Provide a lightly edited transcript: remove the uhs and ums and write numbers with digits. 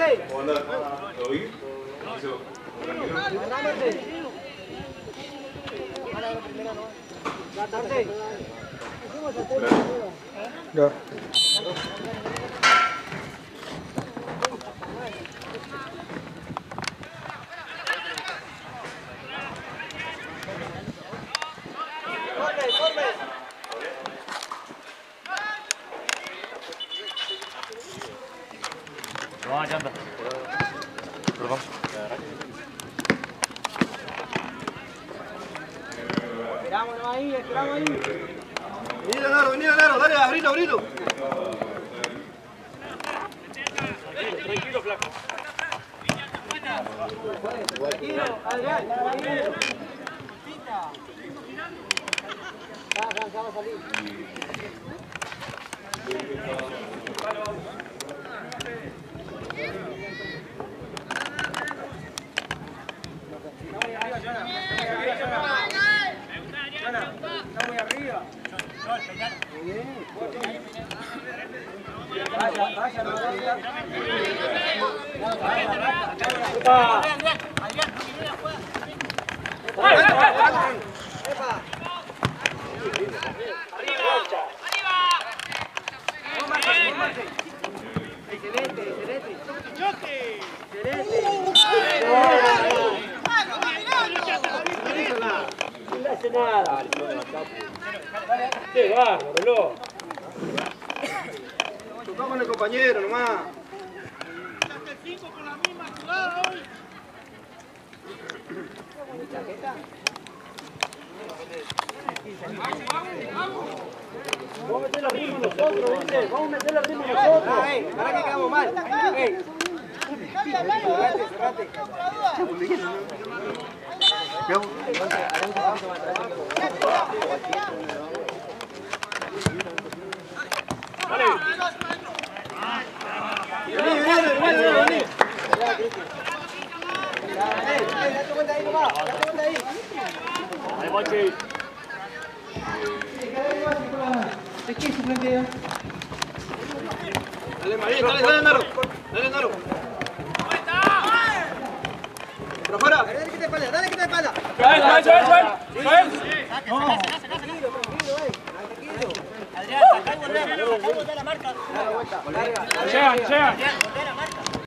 ¿Cómo andás? ¿Todo bien? Ya. Vamos, llanta. Perdón. Esperamos ahí, esperamos ahí. Vení, Leonardo, dale, abrilo. Tranquilo, flaco. Tranquilo, Adrián, tranquilo. Vamos a salir. Está muy arriba. No hace nada. Sí, va, reloj. Tocá con el compañero nomás. Vamos a meter la rima nosotros, ¿viste? Vamos a meter la rima nosotros. Para que quedamos mal. Cerrate. Vení. Date cuenta ahí nomás, Ahí, Mochi. ¿De qué suplente ya? Dale, Marín, dale, Naro. Pero afuera. Dale que te espalda. Joel. Adrián, sacá y volvé a la marca. Llega.